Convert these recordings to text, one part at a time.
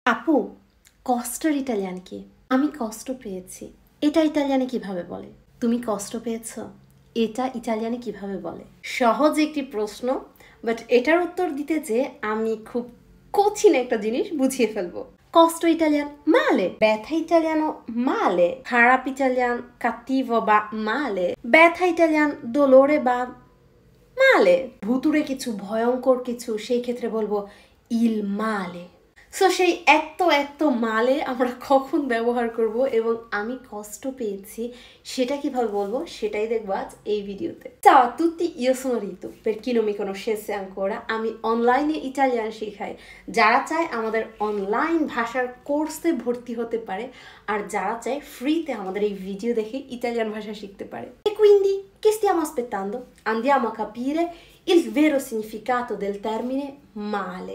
আপু, কষ্টের ইটালিয়ান কি? আমি কষ্ট পেয়েছি। এটা ইটালিয়ানে কিভাবে বলে? তুমি কষ্ট পেয়েছো? এটা ইটালিয়ানে কিভাবে বলে? সহজ একটি প্রশ্ন, বাট এটার উত্তর দিতে যে আমি খুব কঠিন একটা জিনিস বুঝিয়ে ফেলবো। কষ্ট ইটালিয়ান মালে, ব্যথা ইটালিয়ানো মালে, খারাপ ইটালিয়ান cattivo বা মালে, ব্যথা ইটালিয়ান dolore বা মালে, ভুতুড়ে কিছু, ভয়ঙ্কর কিছু, সেই ক্ষেত্রে বলবো ইল মালে। সো সেই এত মালে আমরা কখন ব্যবহার করব এবং আমি কষ্ট পেয়েছি সেটা কিভাবে বলবো সেটাই দেখবো আজ এই ভিডিওতে। Ciao a tutti, io sono Ritu. Per chi non mi conoscesse ancora, আমি অনলাইনে ইটালিয়ান শেখাই। যারা চায় আমাদের অনলাইন ভাষার কোর্সে ভর্তি হতে পারে, আর যারা চায় ফ্রিতে আমাদের এই ভিডিও দেখে ইটালিয়ান ভাষা শিখতে পারে। E quindi che stiamo aspettando? Andiamo a capire il vero significato del termine male.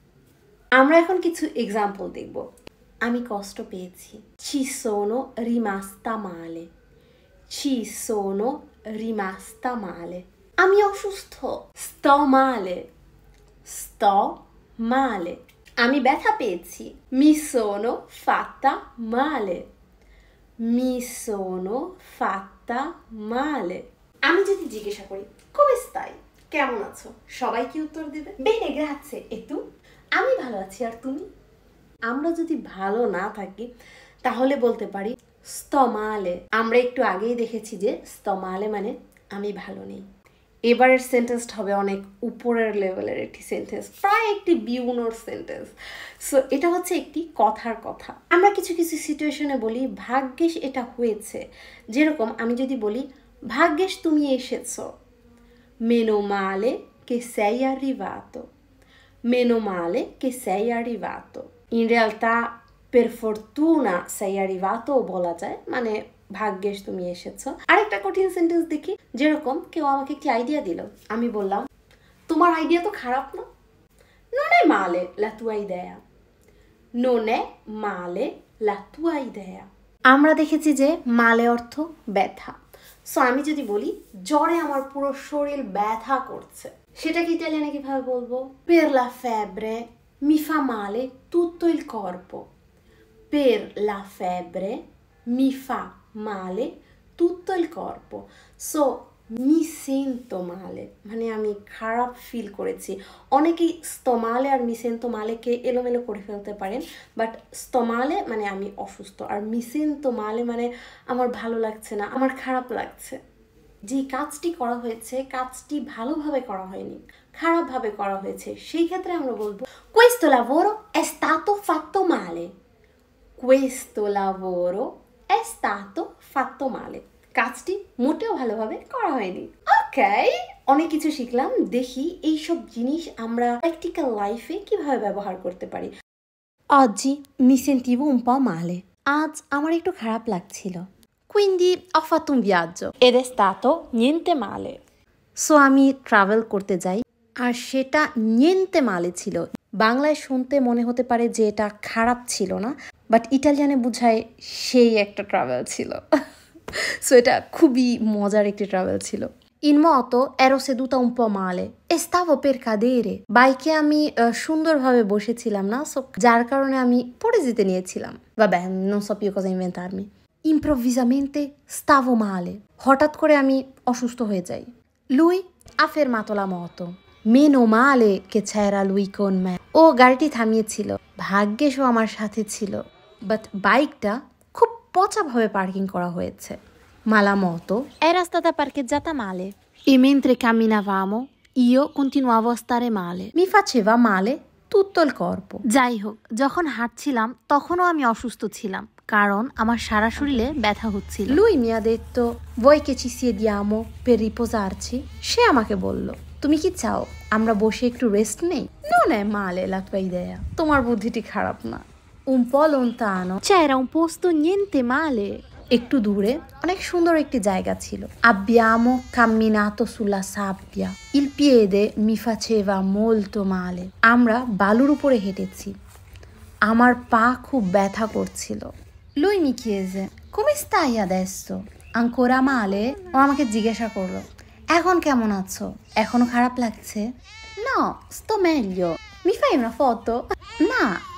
আমরা এখন কিছু এক্সাম্পল দেখব। আমি কষ্ট পেয়েছি। Ci sono rimasta male. Ci sono rimasta male. আমি অসুস্থ। Sto male. Sto male. আমি ব্যথা পেয়েছি। Mi sono fatta male. Mi sono fatta male. আমি যদি জিজ্ঞাসা করি come stai? কেমন আছো? সবাই কি উত্তর দেবে? Bene, grazie. E tu? আমি ভালো আছি, আর তুমি? আমরা যদি ভালো না থাকি তাহলে বলতে পারি sto male. আমরা একটু আগেই দেখেছি যে sto male মানে আমি ভালো নেই। এবারের সেন্টেন্সটা হবে অনেক উপরের লেভেলের একটি সেন্টেন্স, প্রায় একটি বিউনোর সেন্টেন্স। সো এটা হচ্ছে একটি কথার কথা। আমরা কিছু কিছু সিচুয়েশনে বলি ভাগ্যেশ এটা হয়েছে। যেরকম আমি যদি বলি ভাগ্যেশ তুমি এসেছো, meno male che sei arrivato. Meno male che sei arrivato. In realtà per fortuna sei arrivato বলা যায়, মানে ভাগ্যেশ তুমি এসেছো। আরেকটা কঠিন সেন্টেন্স দেখি, যেরকম কেউ আমাকে একটি আইডিয়া দিল, আমি বললাম তোমার আইডিয়া তো খারাপ না। Non è male la tua idea. Non è male la tua idea. আমরা দেখেছি যে মালে অর্থ ব্যথা। সো আমি যদি বলি জ্বরে আমার পুরো শরীর ব্যথা করছে, সেটাকে ইটালিয়ানে কিভাবে বলবো? Per la febbre mi fa male tutto il corpo. Per la febbre mi fa male tutto il corpo. So mi sento male মানে আমি খারাপ ফিল করেছি। অনেকেই স্তমালে আর মি সেন্তো মালেকে এলোমেলো করে ফেলতে পারেন, বাট স্তমালে মানে আমি অসুস্থ, আর মি সেন্তো মালে মানে আমার ভালো লাগছে না, আমার খারাপ লাগছে। যে কাজটি করা হয়েছে কাজটি ভালোভাবে করা হয়নি, খারাপভাবে করা হয়েছে, সেই ক্ষেত্রে আমরা বলবো questo lavoro è stato fatto male. Questo lavoro è stato fatto male. কাজটি মোটেও ভালোভাবে করা হয়নি। ওকে, অনেক কিছু শিখলাম। দেখি এইসব জিনিস আমরা প্র্যাকটিক্যাল লাইফে কিভাবে ব্যবহার করতে পারি। Oggi mi sentivo un po' male. আজ আমার একটু খারাপ লাগছিল। Quindi ho fatto un viaggio ed è stato niente male. So আমি ট্রাভেল করতে যাই, আর সেটা niente male ছিল। বাংলায় শুনতে মনে হতে পারে যে এটা খারাপ ছিল না, বাট ইটালিয়ানে বোঝায় সেই একটা ট্রাভেল ছিল। সো এটা খুবই মজার একটি ট্রাভেল ছিল। In moto ero seduta un po' male e stavo per cadere. বাইকে আমি সুন্দরভাবে বসেছিলাম না, সো যার কারণে আমি পড়ে যেতে নিয়েছিলাম। Vabbè, non so più cosa inventarmi. Improvvisamente stavo male. হঠাৎ করে আমি অসুস্থ হয়ে যাই। Lui ha fermato la moto. Meno male che c'era lui con me. ও গাড়িটি থামিয়েছিল, ভাগ্যেশ ও আমার সাথে ছিল। বাট বাইকটা খুব পচাভাবে পার্কিং করা হয়েছে। Ma la moto era stata parcheggiata male e mentre camminavamo io continuavo a stare male. Mi faceva male tutto il corpo. যাই হোক, যখন হাঁটছিলাম তখনও আমি অসুস্থ ছিলাম, কারণ আমার সারা শরীরে ব্যথা হচ্ছিল। Lui mi ha detto vuoi che ci siediamo per riposarci? সে আমাকে বলল তুমি কি চাও আমরা বসে একটু রেস্ট নেই? Non è male la tua idea. তোমার বুদ্ধিটি খারাপ না। Un po' lontano c'era un posto niente male. একটু দূরে অনেক সুন্দর একটি জায়গা ছিল। Abbiamo camminato sulla sabbia. Il piede mi faceva molto male. আমরা বালুর উপরে হেঁটেছি, আমার পা খুব ব্যথা করছিল। Lui mi chiese come stai adesso? Ancora male? ও আমাকে জিজ্ঞাসা করলো এখন কেমন আছো, এখনো খারাপ লাগছে? No, sto meglio. Mi fai una foto? না,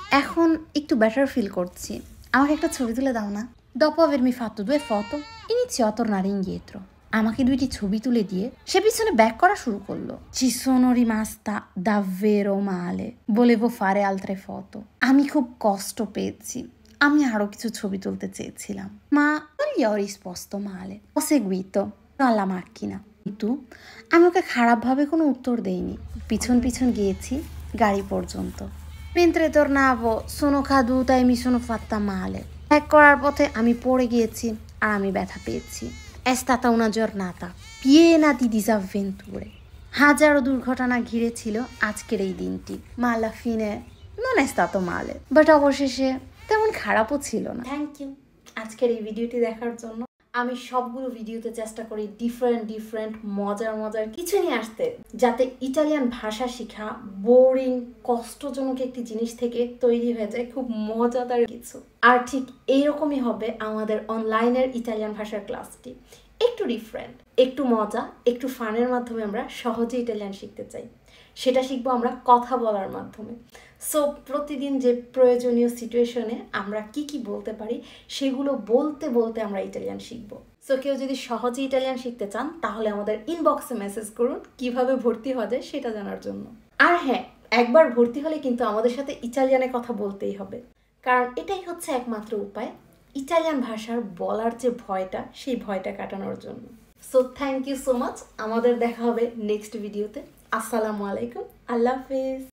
এখন একটু বেটার ফিল করছি। আমাকে একটা ছবি তুলে দাও না? Dopo avermi fatto 2 foto, iniziò a tornare indietro. আমাকে 2টি ছবি তুলে দিয়ে সে পিছনে ব্যাক করা শুরু করলো। Ci sono rimasta davvero male. Volevo fare altre foto. আমি খুব কষ্ট পেয়েছি। আমি আরো কিছু ছবি তুলতে চেয়েছিলাম। Ma non gli ho risposto male. Ho seguito alla macchina. কিন্তু আমি ওকে খারাপভাবে কোনো উত্তর দেইনি। পিছন পিছন গিয়েছি গাড়ি পর্যন্ত। Mentre tornavo sono caduta e mi sono fatta male. Back করার পথে আমি পড়ে গিয়েছি আর আমি ব্যথা পেয়েছি। È stata una giornata piena di disavventure. হাজারো দুর্ঘটনা ঘিরে ছিল আজকের এই দিনটি। Ma alla fine non è stato male. But অবশেষে তেমন খারাপও ছিল না। থ্যাংক ইউ আজকের এই ভিডিওটি দেখার জন্য। আমি সবগুলো ভিডিওতে চেষ্টা করি ডিফারেন্ট মজার কিছু নিয়ে আসতে, যাতে ইটালিয়ান ভাষা শেখা বোরিং কষ্টজনক একটি জিনিস থেকে তৈরি হয়ে যায় খুব মজাদার কিছু। আর ঠিক এইরকমই হবে আমাদের অনলাইনের ইটালিয়ান ভাষার ক্লাসটি। একটু ডিফারেন্ট, একটু মজা, একটু ফানের মাধ্যমে আমরা সহজে ইটালিয়ান শিখতে চাই। সেটা শিখবো আমরা কথা বলার মাধ্যমে। সো প্রতিদিন যে প্রয়োজনীয় সিচুয়েশনে আমরা কি বলতে পারি সেগুলো বলতে বলতে আমরা ইটালিয়ান শিখবো। সো কেউ যদি সহজে ইটালিয়ান শিখতে চান তাহলে আমাদের ইনবক্সে মেসেজ করুন কিভাবে ভর্তি হওয়া যায় সেটা জানার জন্য। আর হ্যাঁ, একবার ভর্তি হলে কিন্তু আমাদের সাথে ইটালিয়ানে কথা বলতেই হবে, কারণ এটাই হচ্ছে একমাত্র উপায় ইটালিয়ান ভাষার বলার যে ভয়টা সেই ভয়টা কাটানোর জন্য। So thank you so much. আমাদের দেখা হবে নেক্সট ভিডিওতে। আসসালামু আলাইকুম, আল্লাহ হাফেজ।